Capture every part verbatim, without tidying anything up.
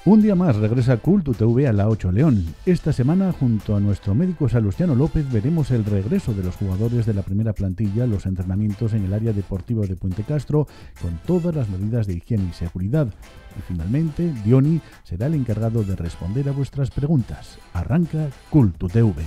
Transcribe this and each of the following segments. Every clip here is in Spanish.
Un día más regresa Cultu T V a la ocho León. Esta semana, junto a nuestro médico Salustiano López, veremos el regreso de los jugadores de la primera plantilla a los entrenamientos en el área deportiva de Puente Castro, con todas las medidas de higiene y seguridad. Y finalmente, Diony será el encargado de responder a vuestras preguntas. Arranca Cultu T V.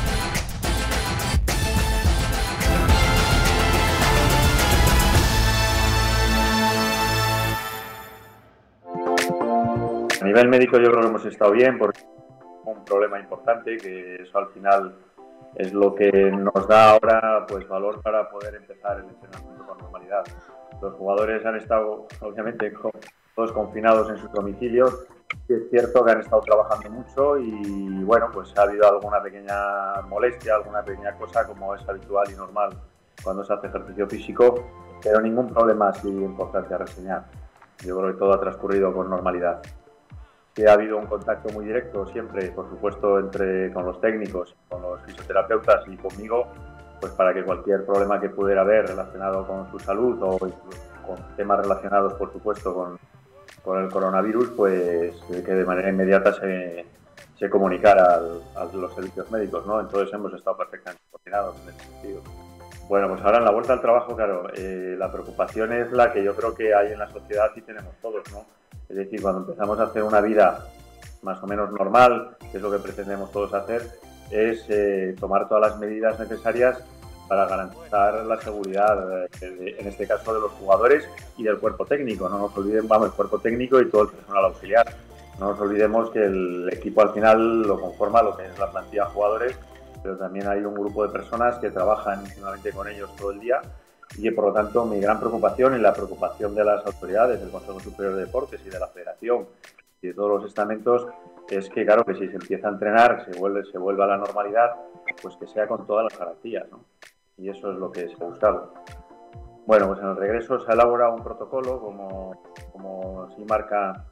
A nivel médico yo creo que hemos estado bien porque es un problema importante, que eso al final es lo que nos da ahora pues valor para poder empezar el entrenamiento con normalidad. Los jugadores han estado obviamente con, todos confinados en sus domicilios, y es cierto que han estado trabajando mucho y bueno, pues ha habido alguna pequeña molestia, alguna pequeña cosa como es habitual y normal cuando se hace ejercicio físico, pero ningún problema así importante a reseñar. Yo creo que todo ha transcurrido con normalidad. Que ha habido un contacto muy directo siempre, por supuesto, entre con los técnicos, con los fisioterapeutas y conmigo, pues para que cualquier problema que pudiera haber relacionado con su salud o con temas relacionados, por supuesto, con, con el coronavirus, pues que de manera inmediata se, se comunicara al, a los servicios médicos, ¿no? Entonces hemos estado perfectamente coordinados en ese sentido. Bueno, pues ahora en la vuelta al trabajo, claro, eh, la preocupación es la que yo creo que hay en la sociedad y tenemos todos, ¿no? Es decir, cuando empezamos a hacer una vida más o menos normal, que es lo que pretendemos todos hacer, es eh, tomar todas las medidas necesarias para garantizar la seguridad, eh, en este caso de los jugadores y del cuerpo técnico. No nos olvidemos, vamos, el cuerpo técnico y todo el personal auxiliar. No nos olvidemos que el equipo al final lo conforma lo que es la plantilla de jugadores, pero también hay un grupo de personas que trabajan íntimamente con ellos todo el día. Y por lo tanto mi gran preocupación y la preocupación de las autoridades, del Consejo Superior de Deportes y de la Federación y de todos los estamentos es que, claro, que si se empieza a entrenar, se vuelve, se vuelve a la normalidad, pues que sea con todas las garantías, ¿no? Y eso es lo que se ha buscado. Bueno, pues en el regreso se ha elaborado un protocolo, como, como sí marca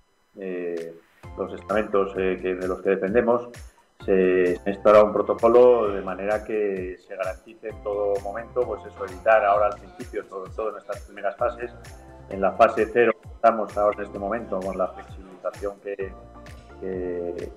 eh, los estamentos eh, que, de los que dependemos. Se ha instaurado un protocolo de manera que se garantice en todo momento, pues eso, evitar ahora al principio, sobre todo en estas primeras fases. En la fase cero estamos ahora en este momento con la flexibilización que, que,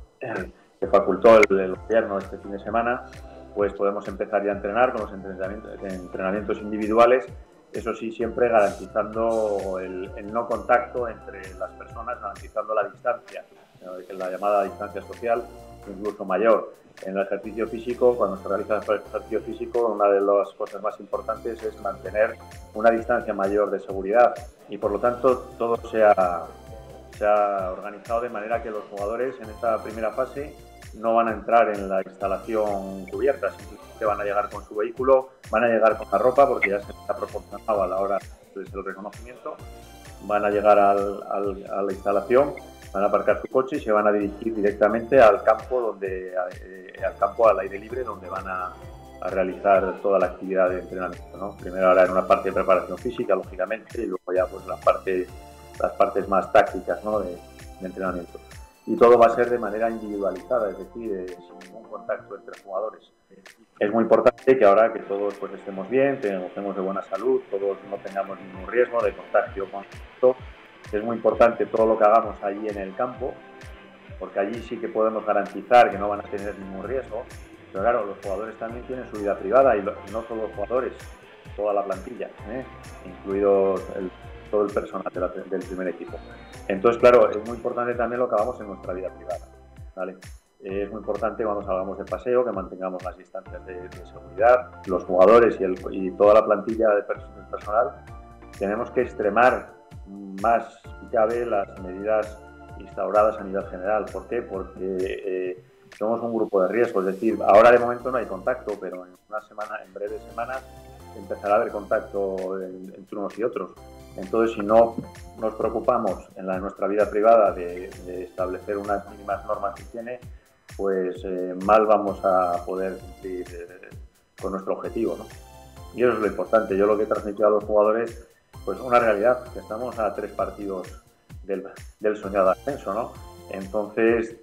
que facultó el, el gobierno este fin de semana, pues podemos empezar ya a entrenar con los entrenamientos, entrenamientos individuales, eso sí, siempre garantizando el, el no contacto entre las personas, garantizando la distancia, la llamada distancia social, incluso mayor. En el ejercicio físico, cuando se realiza el ejercicio físico, una de las cosas más importantes es mantener una distancia mayor de seguridad y por lo tanto todo se ha, se ha organizado de manera que los jugadores en esta primera fase no van a entrar en la instalación cubierta, simplemente van a llegar con su vehículo, van a llegar con la ropa porque ya se les ha proporcionado a la hora del reconocimiento, van a llegar al, al, a la instalación, van a aparcar su coche y se van a dirigir directamente al campo donde eh, al campo al aire libre donde van a, a realizar toda la actividad de entrenamiento, ¿no? Primero ahora en una parte de preparación física, lógicamente, y luego ya pues la parte, las partes más tácticas, ¿no? de, de entrenamiento. Y todo va a ser de manera individualizada, es decir, eh, sin ningún contacto entre jugadores. Es muy importante que ahora que todos pues estemos bien, que estemos de buena salud, todos no tengamos ningún riesgo de contagio con esto. Es muy importante todo lo que hagamos allí en el campo, porque allí sí que podemos garantizar que no van a tener ningún riesgo. Pero claro, los jugadores también tienen su vida privada y no solo los jugadores, toda la plantilla, ¿eh? incluido el, todo el personal de la, del primer equipo. Entonces, claro, es muy importante también lo que hagamos en nuestra vida privada, ¿vale? Es muy importante cuando salgamos de paseo que mantengamos las distancias de, de seguridad. Los jugadores y, el, y toda la plantilla de pers- del personal tenemos que extremar más si cabe las medidas instauradas a nivel general. ¿Por qué? Porque eh, somos un grupo de riesgo, es decir, ahora de momento no hay contacto, pero en una semana, en breves semanas empezará a haber contacto en, entre unos y otros. Entonces, si no nos preocupamos en, la, en nuestra vida privada de, de establecer unas mínimas normas de higiene, pues eh, mal vamos a poder cumplir eh, con nuestro objetivo, ¿no? Y eso es lo importante. Yo lo que he transmitido a los jugadores, pues una realidad, que estamos a tres partidos del, del soñado ascenso, ¿no? Entonces,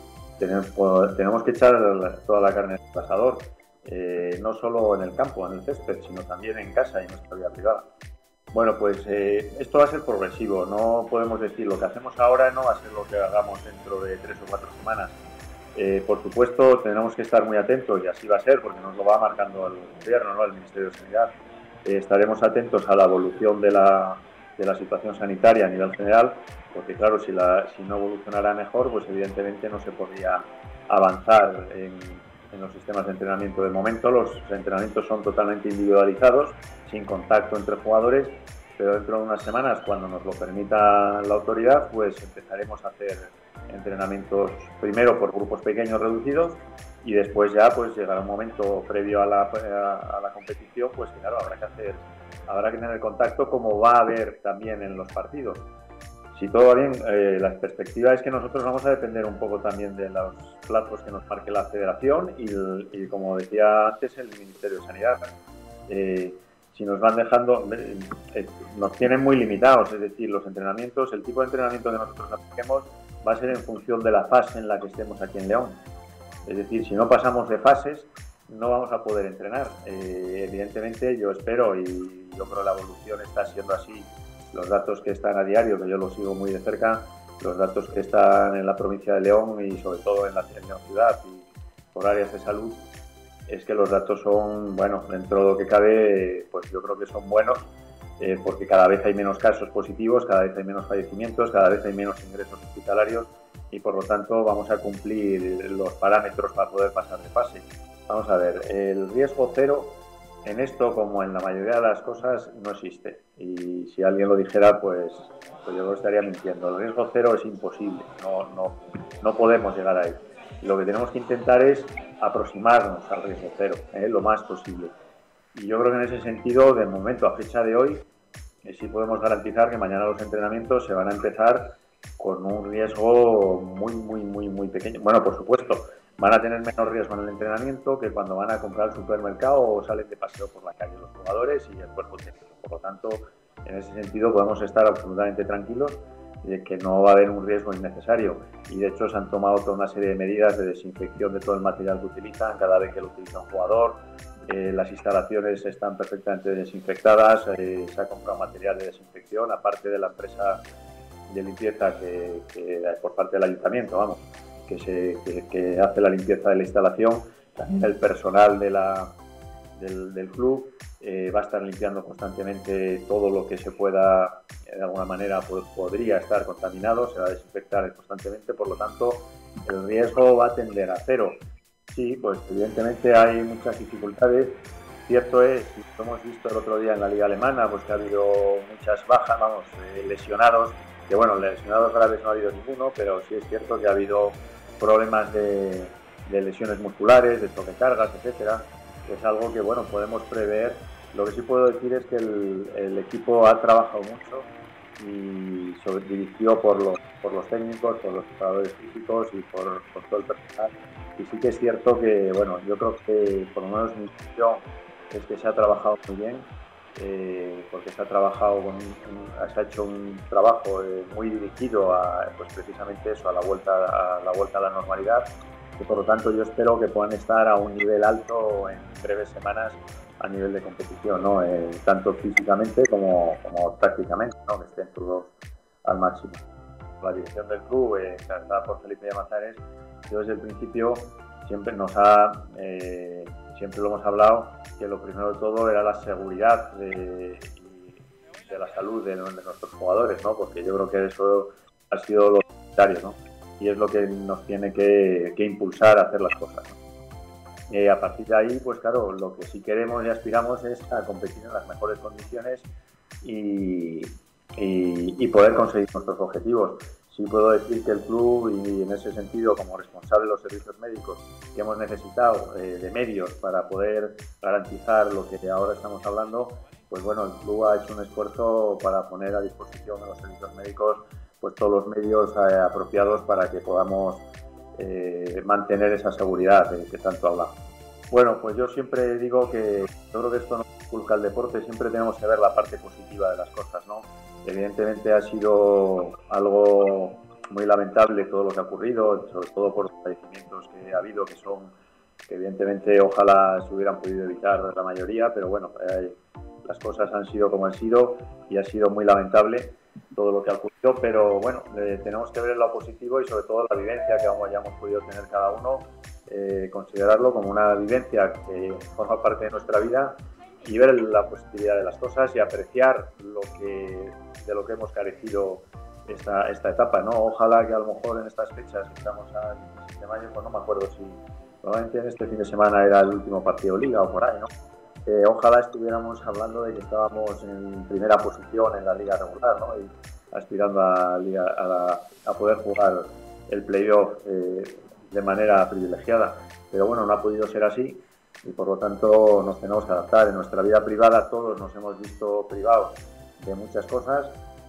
tenemos, tenemos que echar toda la carne en el asador, eh, no solo en el campo, en el césped, sino también en casa y en nuestra vida privada. Bueno, pues eh, esto va a ser progresivo, no podemos decir lo que hacemos ahora no va a ser lo que hagamos dentro de tres o cuatro semanas. Eh, por supuesto, tenemos que estar muy atentos y así va a ser porque nos lo va marcando el gobierno, ¿no? El Ministerio de Sanidad. Eh, estaremos atentos a la evolución de la, de la situación sanitaria a nivel general, porque claro, si, la, si no evolucionara mejor, pues evidentemente no se podría avanzar en, en los sistemas de entrenamiento. De momento los entrenamientos son totalmente individualizados, sin contacto entre jugadores, pero dentro de unas semanas, cuando nos lo permita la autoridad, pues empezaremos a hacer entrenamientos primero por grupos pequeños reducidos y después ya pues llegará un momento previo a la, a, a la competición, pues claro, habrá que hacer, habrá que tener contacto como va a haber también en los partidos. Si todo va bien, eh, la perspectiva es que nosotros vamos a depender un poco también de los plazos que nos marque la federación y, y como decía antes, el Ministerio de Sanidad. Eh, si nos van dejando, eh, nos tienen muy limitados, es decir, los entrenamientos, el tipo de entrenamiento que nosotros apliquemos va a ser en función de la fase en la que estemos aquí en León. Es decir, si no pasamos de fases, no vamos a poder entrenar. Eh, evidentemente, yo espero y yo creo que la evolución está siendo así. Los datos que están a diario, que yo los sigo muy de cerca, los datos que están en la provincia de León y sobre todo en la, en la ciudad y por áreas de salud, es que los datos son, bueno, dentro de lo que cabe, pues yo creo que son buenos, eh, porque cada vez hay menos casos positivos, cada vez hay menos fallecimientos, cada vez hay menos ingresos hospitalarios y por lo tanto vamos a cumplir los parámetros para poder pasar de fase. Vamos a ver, el riesgo cero en esto, como en la mayoría de las cosas, no existe. Y si alguien lo dijera, pues, pues yo lo estaría mintiendo. El riesgo cero es imposible, no, no, no podemos llegar a él. Lo que tenemos que intentar es aproximarnos al riesgo cero, ¿eh? Lo más posible. Y yo creo que en ese sentido, de momento, a fecha de hoy, eh, sí podemos garantizar que mañana los entrenamientos se van a empezar con un riesgo muy, muy, muy, muy pequeño. Bueno, por supuesto, van a tener menos riesgo en el entrenamiento que cuando van a comprar al supermercado o salen de paseo por la calle los jugadores y el cuerpo técnico. Por lo tanto, en ese sentido podemos estar absolutamente tranquilos de que no va a haber un riesgo innecesario. Y de hecho se han tomado toda una serie de medidas de desinfección de todo el material que utilizan cada vez que lo utiliza un jugador. Eh, las instalaciones están perfectamente desinfectadas, eh, se ha comprado material de desinfección, aparte de la empresa de limpieza que, que por parte del ayuntamiento, vamos, que, se, que, que hace la limpieza de la instalación, también el personal de la, del, del club eh, va a estar limpiando constantemente todo lo que se pueda, de alguna manera pues, podría estar contaminado, se va a desinfectar constantemente, por lo tanto el riesgo va a tender a cero. Sí, pues evidentemente hay muchas dificultades. Cierto es, lo hemos visto el otro día en la liga alemana, pues que ha habido muchas bajas, vamos, eh, lesionados, que bueno, lesionados graves no ha habido ninguno, pero sí es cierto que ha habido problemas de, de lesiones musculares, de sobrecargas, etcétera, que es algo que bueno, podemos prever. Lo que sí puedo decir es que el, el equipo ha trabajado mucho y sobre, dirigido por los, por los técnicos, por los preparadores físicos y por, por todo el personal. Y sí que es cierto que, bueno, yo creo que por lo menos mi impresión es que se ha trabajado muy bien, eh, porque se ha trabajado con un, un, se ha hecho un trabajo eh, muy dirigido a, pues precisamente eso, a la vuelta a la vuelta a la normalidad, y por lo tanto yo espero que puedan estar a un nivel alto en breves semanas a nivel de competición, ¿no? Eh, tanto físicamente como, como tácticamente, ¿no? Que estén todos al máximo. La dirección del club, eh, encabezada por Felipe Llamazares, yo desde el principio siempre nos ha, eh, siempre lo hemos hablado, que lo primero de todo era la seguridad de, de la salud de, de nuestros jugadores, ¿no? Porque yo creo que eso ha sido lo prioritario, ¿no? Y es lo que nos tiene que, que impulsar a hacer las cosas, ¿no? Eh, a partir de ahí, pues claro, lo que sí queremos y aspiramos es a competir en las mejores condiciones y, y, y poder conseguir nuestros objetivos. Sí puedo decir que el club, y en ese sentido, como responsable de los servicios médicos, que hemos necesitado eh, de medios para poder garantizar lo que ahora estamos hablando, pues bueno, el club ha hecho un esfuerzo para poner a disposición de los servicios médicos pues todos los medios eh, apropiados para que podamos Eh, mantener esa seguridad de que tanto hablamos. Bueno, pues yo siempre digo que yo creo que esto no inculca el deporte, siempre tenemos que ver la parte positiva de las cosas, ¿no? Evidentemente ha sido algo muy lamentable todo lo que ha ocurrido, sobre todo por los fallecimientos que ha habido, que son, que evidentemente ojalá se hubieran podido evitar la mayoría, pero bueno, eh, las cosas han sido como han sido y ha sido muy lamentable todo lo que ha ocurrido, pero bueno, eh, tenemos que ver el lado positivo y sobre todo la vivencia que aún hayamos podido tener cada uno, eh, considerarlo como una vivencia que forma parte de nuestra vida y ver la positividad de las cosas y apreciar lo que, de lo que hemos carecido esta, esta etapa, ¿no? Ojalá que a lo mejor en estas fechas, que estamos a diecisiete de mayo, pues no me acuerdo si probablemente en este fin de semana era el último partido de Liga o por ahí, ¿no? Eh, ojalá estuviéramos hablando de que estábamos en primera posición en la Liga regular, ¿no? Y aspirando a, Liga, a, la, a poder jugar el playoff eh, de manera privilegiada. Pero bueno, no ha podido ser así y por lo tanto nos tenemos que adaptar. En nuestra vida privada todos nos hemos visto privados de muchas cosas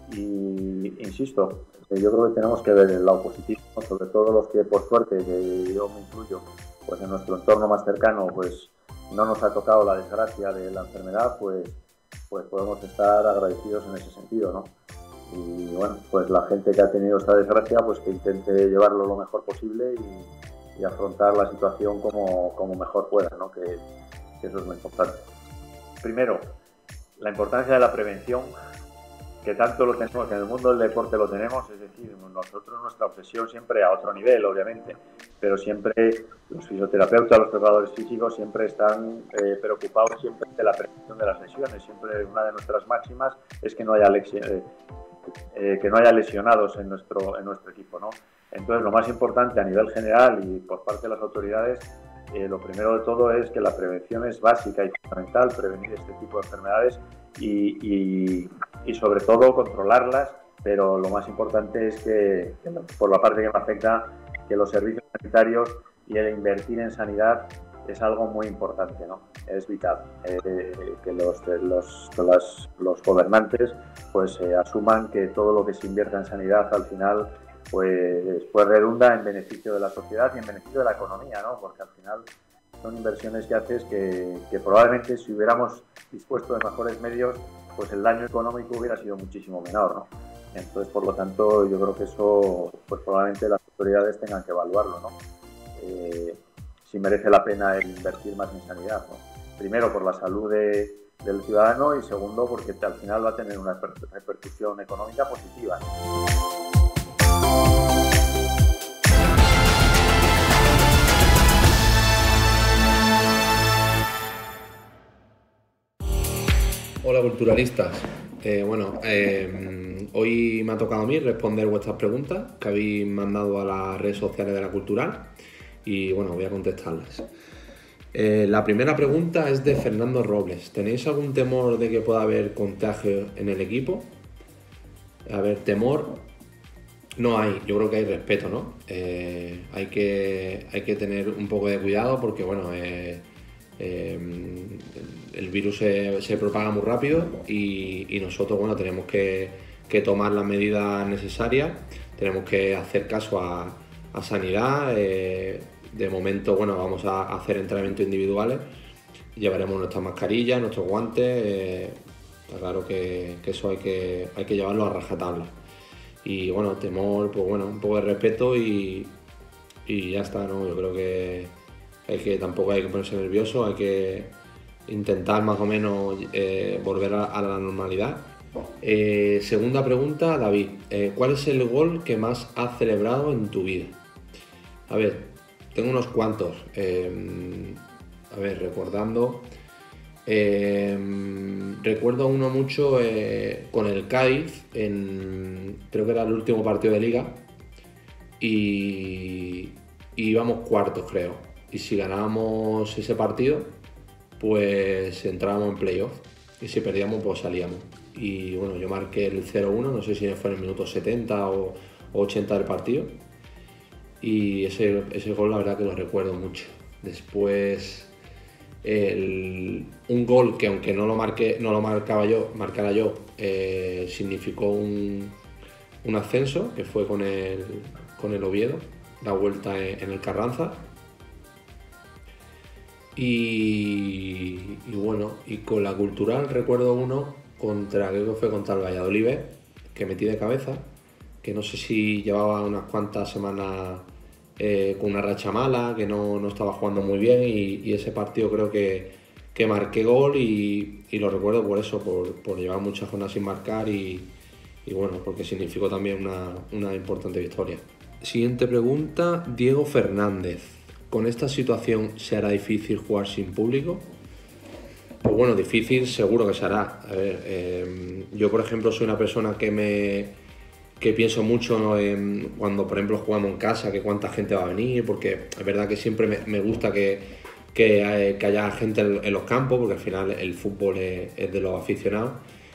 y, insisto, yo creo que tenemos que ver el lado positivo, ¿no? Sobre todo los que, por suerte, que yo me incluyo, pues en nuestro entorno más cercano, pues no nos ha tocado la desgracia de la enfermedad, pues, pues podemos estar agradecidos en ese sentido, ¿no? Y bueno, pues la gente que ha tenido esta desgracia, pues que intente llevarlo lo mejor posible y, y afrontar la situación como, como mejor pueda, ¿no? Que, que eso es muy importante. Primero, la importancia de la prevención, que tanto lo tenemos, que en el mundo del deporte lo tenemos, es decir, nosotros nuestra obsesión siempre a otro nivel, obviamente, pero siempre los fisioterapeutas, los preparadores físicos siempre están eh, preocupados siempre de la prevención de las lesiones. Siempre una de nuestras máximas es que no haya, eh, eh, que no haya lesionados en nuestro, en nuestro equipo, ¿no? Entonces, lo más importante a nivel general y por parte de las autoridades, eh, lo primero de todo es que la prevención es básica y fundamental, prevenir este tipo de enfermedades y, y, y sobre todo controlarlas, pero lo más importante es que, que por la parte que me afecta, que los servicios sanitarios y el invertir en sanidad es algo muy importante, ¿no? Es vital eh, que los, los, los, los gobernantes pues eh, asuman que todo lo que se invierta en sanidad al final pues, pues redunda en beneficio de la sociedad y en beneficio de la economía, ¿no? Porque al final son inversiones que haces que, que probablemente si hubiéramos dispuesto de mejores medios, pues el daño económico hubiera sido muchísimo menor, ¿no? Entonces, por lo tanto, yo creo que eso, pues probablemente las autoridades tengan que evaluarlo, ¿no? Eh, si merece la pena el invertir más en sanidad, ¿no? Primero, por la salud de, del ciudadano y segundo, porque al final va a tener una repercusión económica positiva, ¿no? Hola culturalistas, eh, bueno, eh, hoy me ha tocado a mí responder vuestras preguntas que habéis mandado a las redes sociales de La Cultural y bueno, voy a contestarlas. Eh, la primera pregunta es de Fernando Robles. ¿Tenéis algún temor de que pueda haber contagio en el equipo? A ver, temor no hay, yo creo que hay respeto, ¿no? Eh, hay que, hay que tener un poco de cuidado porque bueno, eh, Eh, el virus se, se propaga muy rápido y, y nosotros bueno, tenemos que, que tomar las medidas necesarias, tenemos que hacer caso a, a sanidad. Eh, de momento bueno, vamos a hacer entrenamientos individuales, llevaremos nuestras mascarillas, nuestros guantes, eh, está claro que, que eso hay que, hay que llevarlo a rajatabla. Y bueno, temor, pues bueno, un poco de respeto y, y ya está, ¿no? Yo creo que Hay que tampoco hay que ponerse nervioso, hay que intentar más o menos eh, volver a, a la normalidad. Eh, segunda pregunta, David, eh, ¿cuál es el gol que más has celebrado en tu vida? A ver, tengo unos cuantos. Eh, a ver, recordando, eh, recuerdo uno mucho eh, con el Cádiz, en, creo que era el último partido de Liga, y, y íbamos cuartos, creo. Y si ganábamos ese partido, pues entrábamos en playoff. Y si perdíamos, pues salíamos. Y bueno, yo marqué el cero uno, no sé si fue en el minuto setenta o ochenta del partido. Y ese, ese gol la verdad que lo recuerdo mucho. Después, el, un gol que aunque no lo, marqué, no lo marcaba yo, marcara yo, eh, significó un, un ascenso, que fue con el, con el Oviedo, la vuelta en, en el Carranza. Y, y bueno, y con La Cultural recuerdo uno contra, creo que fue contra el Valladolid, que metí de cabeza, que no sé si llevaba unas cuantas semanas eh, con una racha mala, que no, no estaba jugando muy bien y, y ese partido creo que, que marqué gol y, y lo recuerdo por eso, por, por llevar muchas jornadas sin marcar y, y bueno, porque significó también una, una importante victoria. Siguiente pregunta, Diego Fernández. ¿Con esta situación se hará difícil jugar sin público? Pues bueno, difícil seguro que se hará. A ver, eh, yo por ejemplo soy una persona que me que pienso mucho en cuando por ejemplo jugamos en casa, que cuánta gente va a venir, porque es verdad que siempre me, me gusta que, que, que haya gente en, en los campos, porque al final el fútbol es, es de los aficionados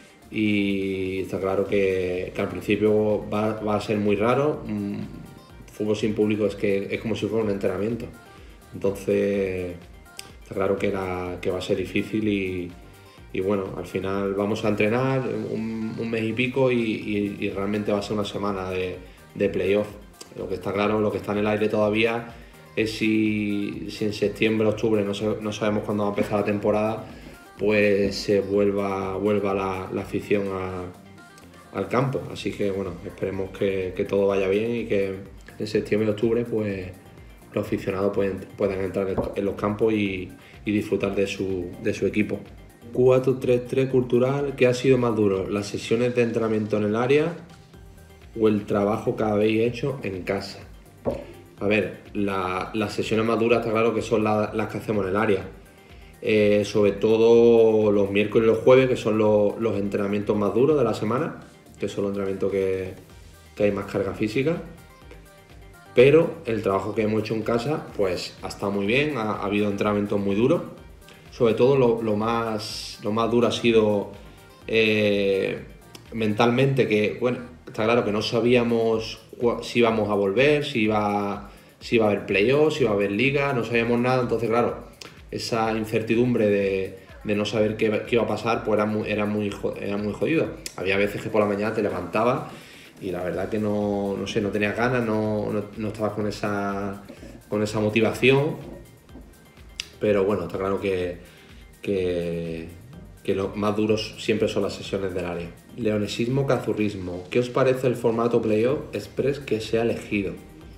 y está claro que, que al principio va, va a ser muy raro. Un fútbol sin público es que es como si fuera un entrenamiento, entonces está claro que, era, que va a ser difícil y, y bueno, al final vamos a entrenar un, un mes y pico y, y, y realmente va a ser una semana de, de playoff. Lo que está claro, lo que está en el aire todavía es si, si en septiembre, octubre, no, sé, no sabemos cuándo va a empezar la temporada, pues se vuelva, vuelva la, la afición a, al campo. Así que bueno, esperemos que, que todo vaya bien y que en septiembre y octubre pues los aficionados pueden, puedan entrar en los campos y, y disfrutar de su, de su equipo. cuatro tres tres Cultural, ¿qué ha sido más duro? ¿Las sesiones de entrenamiento en el área o el trabajo que habéis hecho en casa? A ver, la, las sesiones más duras está claro que son la, las que hacemos en el área. Eh, sobre todo los miércoles y los jueves, que son los, los entrenamientos más duros de la semana, que son los entrenamientos que, que hay más carga física. Pero el trabajo que hemos hecho en casa pues ha estado muy bien, ha, ha habido entrenamientos muy duros. Sobre todo lo, lo, más, lo más duro ha sido eh, mentalmente, que bueno, está claro que no sabíamos si íbamos a volver, si iba, si iba a haber playoffs, si iba a haber liga, no sabíamos nada, entonces claro, esa incertidumbre de, de no saber qué, qué iba a pasar pues era muy, era, muy, era muy jodido. Había veces que por la mañana te levantabas y la verdad que no, no sé, no tenías ganas, no, no, no estabas con esa, con esa motivación, pero bueno, está claro que, que, que lo más duros siempre son las sesiones del área. Leonesismo, cazurrismo, ¿qué os parece el formato Playoff Express que se ha elegido?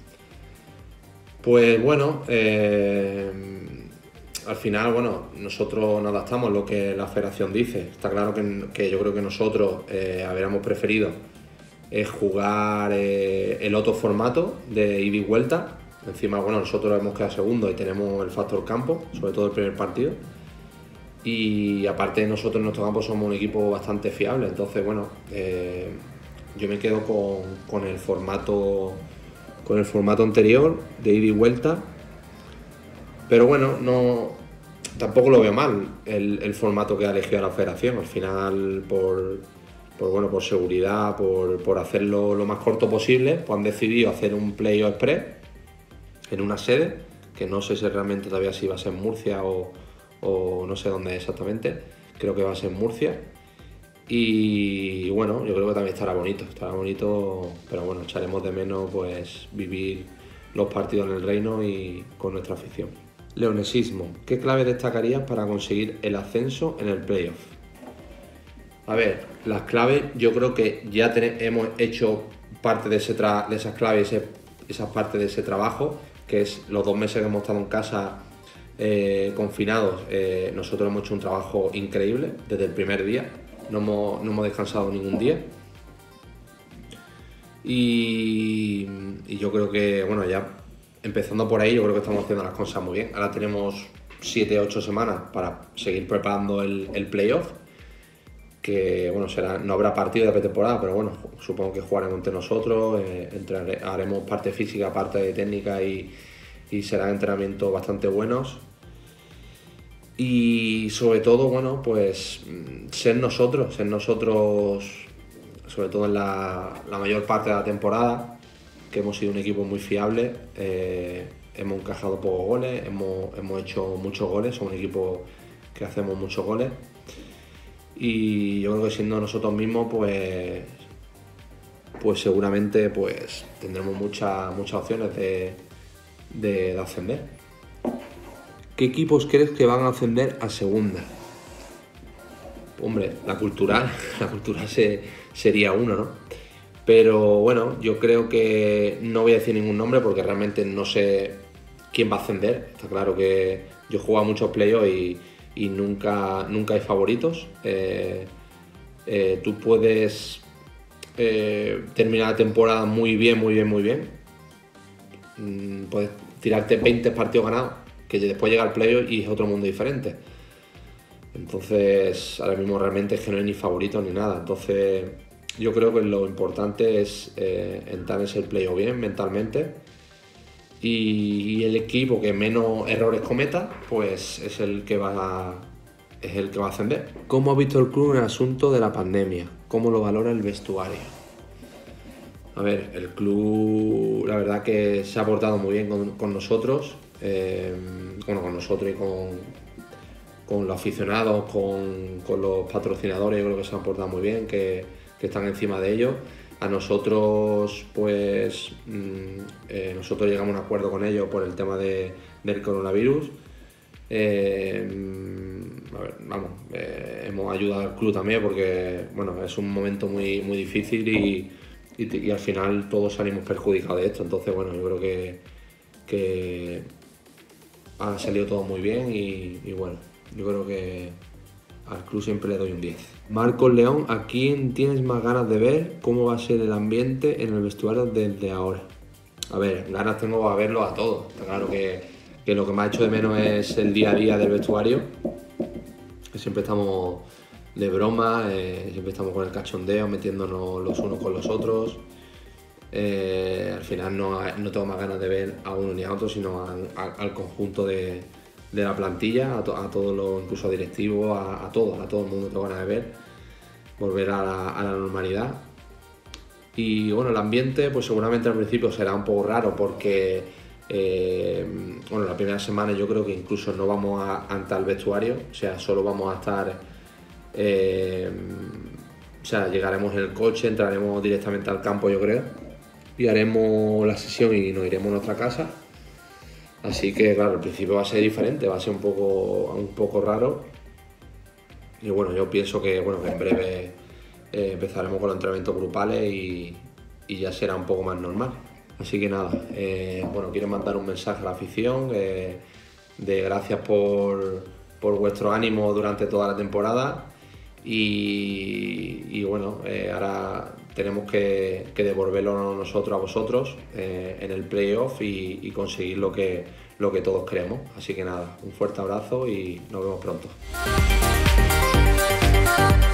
Pues bueno, eh, al final, bueno, nosotros nos adaptamos a lo que la federación dice. Está claro que, que yo creo que nosotros eh, habríamos preferido es jugar eh, el otro formato de ida y vuelta. Encima, bueno, nosotros hemos quedado segundos y tenemos el factor campo, sobre todo el primer partido. Y aparte nosotros en nuestro campo somos un equipo bastante fiable. Entonces, bueno, eh, yo me quedo con, con el formato con el formato anterior de ida y vuelta. Pero bueno, no, tampoco lo veo mal el, el formato que ha elegido la federación. Al final, por Por, bueno, por seguridad, por, por hacerlo lo más corto posible, pues han decidido hacer un Playoff Express en una sede, que no sé si realmente todavía si va a ser en Murcia o, o no sé dónde exactamente, creo que va a ser en Murcia. Y bueno, yo creo que también estará bonito, estará bonito, pero bueno, echaremos de menos pues vivir los partidos en el Reino y con nuestra afición. Leonesismo, ¿qué clave destacarías para conseguir el ascenso en el Playoff? A ver, las claves, yo creo que ya ten, hemos hecho parte de, ese tra, de esas claves, ese, esa parte de ese trabajo, que es los dos meses que hemos estado en casa eh, confinados. Eh, nosotros hemos hecho un trabajo increíble desde el primer día, no hemos, no hemos descansado ningún día. Y, y yo creo que, bueno, ya empezando por ahí, yo creo que estamos haciendo las cosas muy bien. Ahora tenemos siete ocho semanas para seguir preparando el, el playoff. Que bueno, será, no habrá partido de pretemporada, pero bueno, supongo que jugaremos entre nosotros, eh, entre, haremos parte física, parte de técnica y, y serán entrenamientos bastante buenos. Y sobre todo, bueno, pues ser nosotros, ser nosotros, sobre todo en la, la mayor parte de la temporada, que hemos sido un equipo muy fiable, eh, hemos encajado pocos goles, hemos, hemos hecho muchos goles, somos un equipo que hacemos muchos goles. Y yo creo que siendo nosotros mismos, pues, pues seguramente pues, tendremos muchas muchas opciones de, de, de ascender. ¿Qué equipos crees que van a ascender a segunda? Hombre, la Cultural, la Cultural se, sería uno, ¿no? Pero bueno, yo creo que no voy a decir ningún nombre porque realmente no sé quién va a ascender. Está claro que yo he jugado muchos playoffs y y nunca, nunca hay favoritos. Eh, eh, tú puedes eh, terminar la temporada muy bien, muy bien, muy bien. Mm, puedes tirarte veinte partidos ganados, que después llega el playoff y es otro mundo diferente. Entonces, ahora mismo realmente es que no hay ni favoritos ni nada. Entonces, yo creo que lo importante es eh, entrar en ese playoff bien mentalmente, y, y el equipo que menos errores cometa, pues es el que va a, es el que va a ascender. ¿Cómo ha visto el club en el asunto de la pandemia? ¿Cómo lo valora el vestuario? A ver, el club la verdad que se ha portado muy bien con, con nosotros, eh, bueno, con nosotros y con, con los aficionados, con, con los patrocinadores. Yo creo que se han portado muy bien, que, que están encima de ellos. A nosotros, pues, mmm, eh, nosotros llegamos a un acuerdo con ellos por el tema de, del coronavirus. Eh, a ver, vamos, eh, hemos ayudado al club también porque, bueno, es un momento muy, muy difícil y, y, y al final todos salimos perjudicados de esto. Entonces, bueno, yo creo que, que ha salido todo muy bien y, y bueno, yo creo que al club siempre le doy un diez. Marcos León, ¿a quién tienes más ganas de ver? ¿Cómo va a ser el ambiente en el vestuario desde ahora? A ver, ganas tengo a verlo a todos. Está claro que, que lo que me ha hecho de menos es el día a día del vestuario. Que siempre estamos de broma, eh, siempre estamos con el cachondeo, metiéndonos los unos con los otros. Eh, al final no, no tengo más ganas de ver a uno ni a otro, sino a, a, al conjunto de, de la plantilla, a, to, a todos los, incluso a directivos, a, a todos, a todo el mundo tengo ganas de ver, volver a la, a la normalidad. Y bueno, el ambiente pues seguramente al principio será un poco raro porque eh, bueno, la primera semana yo creo que incluso no vamos a, a entrar al vestuario, o sea, solo vamos a estar, eh, o sea, llegaremos en el coche, entraremos directamente al campo yo creo, y haremos la sesión y nos iremos a nuestra casa. Así que claro, al principio va a ser diferente, va a ser un poco, un poco raro. Y bueno, yo pienso que, bueno, que en breve eh, empezaremos con los entrenamientos grupales y, y ya será un poco más normal. Así que nada, eh, bueno, quiero mandar un mensaje a la afición eh, de gracias por, por vuestro ánimo durante toda la temporada. Y, y bueno, eh, ahora tenemos que, que devolverlo nosotros a vosotros eh, en el playoff y, y conseguir lo que, lo que todos queremos. Así que nada, un fuerte abrazo y nos vemos pronto.